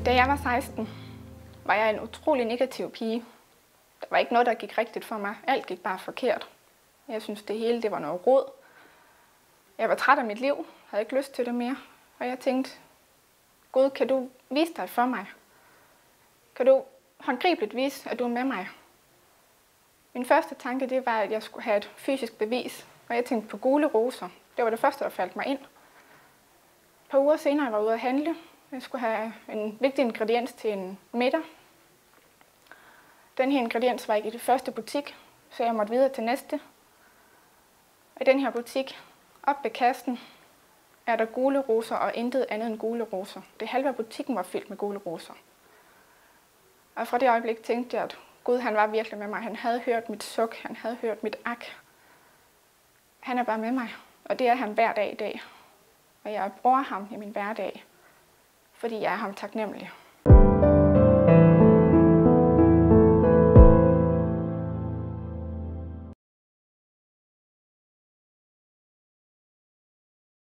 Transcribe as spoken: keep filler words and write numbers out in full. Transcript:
Da jeg var seksten, var jeg en utrolig negativ pige. Der var ikke noget, der gik rigtigt for mig. Alt gik bare forkert. Jeg synes, det hele det var noget rod. Jeg var træt af mit liv, havde ikke lyst til det mere. Og jeg tænkte, Gud, kan du vise dig for mig? Kan du håndgribeligt vise, at du er med mig? Min første tanke, det var, at jeg skulle have et fysisk bevis. Og jeg tænkte på gule roser. Det var det første, der faldt mig ind. Et par uger senere jeg var ude at handle. Jeg skulle have en vigtig ingrediens til en middag. Den her ingrediens var ikke i det første butik, så jeg måtte videre til næste. I den her butik, op ved kassen, er der gule roser og intet andet end gule roser. Det halve af butikken var fyldt med gule roser. Og fra det øjeblik tænkte jeg, at Gud han var virkelig med mig. Han havde hørt mit suk, han havde hørt mit ak. Han er bare med mig, og det er han hver dag i dag. Og jeg bruger ham i min hverdag, fordi jeg er ham taknemmelig.